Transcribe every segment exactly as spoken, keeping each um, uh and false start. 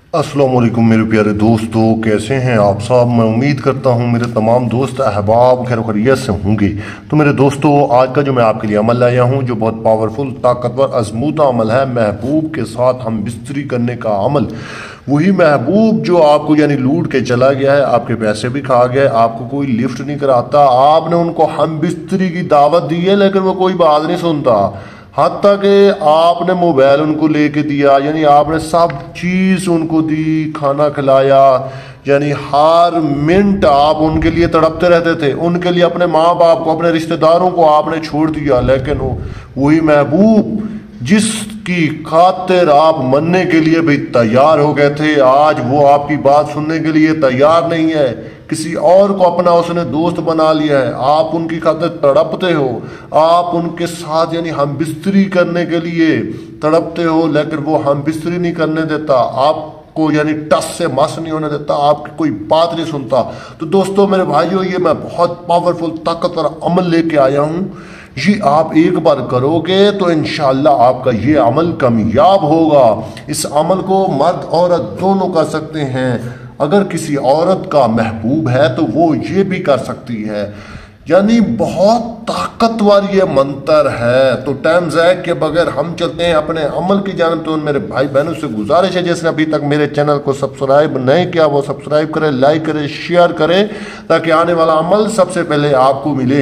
अस्सलाम वालेकुम मेरे प्यारे दोस्तों, कैसे हैं आप सब। मैं उम्मीद करता हूं मेरे तमाम दोस्त अहबाब खैर खैरियत से होंगे। तो मेरे दोस्तों, आज का जो मैं आपके लिए अमल लाया हूं जो बहुत पावरफुल, ताकतवर, आजमूदा अमल है, महबूब के साथ हम बिस्तरी करने का अमल। वही महबूब जो आपको यानी लूट के चला गया है, आपके पैसे भी खा गया है, आपको कोई लिफ्ट नहीं कराता, आपने उनको हम बिस्तरी की दावत दी है लेकिन वो कोई बात नहीं सुनता। हत्ता कि आपने मोबाइल उनको लेके दिया, यानी आपने सब चीज़ उनको दी, खाना खिलाया, यानी हर मिनट आप उनके लिए तड़पते रहते थे, उनके लिए अपने माँ बाप को, अपने रिश्तेदारों को आपने छोड़ दिया। लेकिन वो वही महबूब जिसकी खातिर आप मरने के लिए भी तैयार हो गए थे, आज वो आपकी बात सुनने के लिए तैयार नहीं है। किसी और को अपना उसने दोस्त बना लिया है, आप उनकी खातिर तड़पते हो, आप उनके साथ यानी हम बिस्तरी करने के लिए तड़पते हो, लेकिन वो हम बिस्तरी नहीं करने देता, आपको यानी टस से मस नहीं होने देता, आपकी कोई बात नहीं सुनता। तो दोस्तों मेरे भाइयों, ये मैं बहुत पावरफुल ताकतवर अमल लेके आया हूँ। ये आप एक बार करोगे तो इंशाल्लाह आपका ये अमल कामयाब होगा। इस अमल को मर्द औरत दोनों कर सकते हैं। अगर किसी औरत का महबूब है तो वो ये भी कर सकती है। यानी बहुत ताकतवर ये मंत्र है। तो टाइम ज़ाया के बगैर हम चलते हैं अपने अमल की जानब। तो मेरे भाई बहनों से गुजारिश है, जिसने अभी तक मेरे चैनल को सब्सक्राइब नहीं किया वो सब्सक्राइब करे, लाइक करे, शेयर करे, ताकि आने वाला अमल सबसे पहले आपको मिले।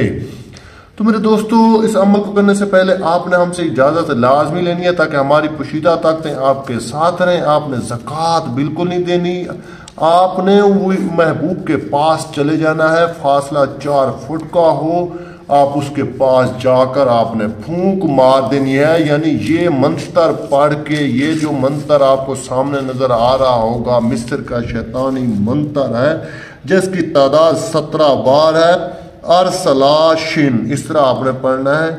तो मेरे दोस्तों, इस अमल को करने से पहले आपने हमसे इजाज़त लाजमी लेनी है, ताकि हमारी पोशीदा ताकतें आपके साथ रहें। आपने ज़कात बिल्कुल नहीं देनी, आपने वो महबूब के पास चले जाना है, फासला चार फुट का हो, आप उसके पास जाकर आपने फूंक मार देनी है। यानी ये मंत्र पढ़ के, ये जो मंत्र आपको सामने नजर आ रहा होगा, मिस्र का शैतानी मंत्र है, जिसकी तादाद सत्रह बार है। अरसलाशिन इस तरह आपने पढ़ना है,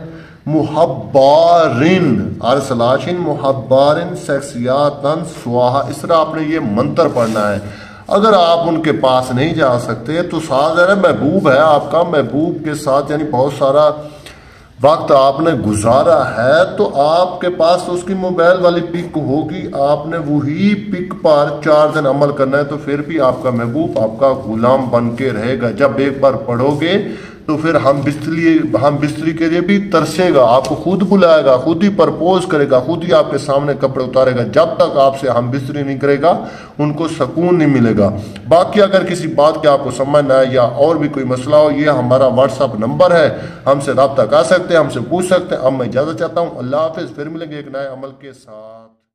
मुहब्बारिन, अरसलाशिन मुहब्बारिन सेक्सियातन स्वाहा, इस तरह आपने ये मंत्र पढ़ना है। अगर आप उनके पास नहीं जा सकते तो साथ है महबूब है आपका, महबूब के साथ यानी बहुत सारा वक्त आपने गुजारा है, तो आपके पास तो उसकी मोबाइल वाली पिक होगी, आपने वही पिक पर चार दिन अमल करना है। तो फिर भी आपका महबूब आपका गुलाम बन के रहेगा। जब एक बार पढ़ोगे तो फिर हम बिस्तरी हम बिस्तरी के लिए भी तरसेगा, आपको खुद बुलाएगा, खुद ही प्रपोज करेगा, खुद ही आपके सामने कपड़े उतारेगा। जब तक आपसे हम बिस्तरी नहीं करेगा उनको सुकून नहीं मिलेगा। बाकी अगर किसी बात के आपको समझ ना आए या और भी कोई मसला हो, ये हमारा व्हाट्सअप नंबर है, हमसे रब्ता कर सकते हैं, हमसे पूछ सकते हैं। अब मैं इजाज़त चाहता हूँ, अल्लाह हाफिज़। फिर मिलेंगे एक नए अमल के साथ।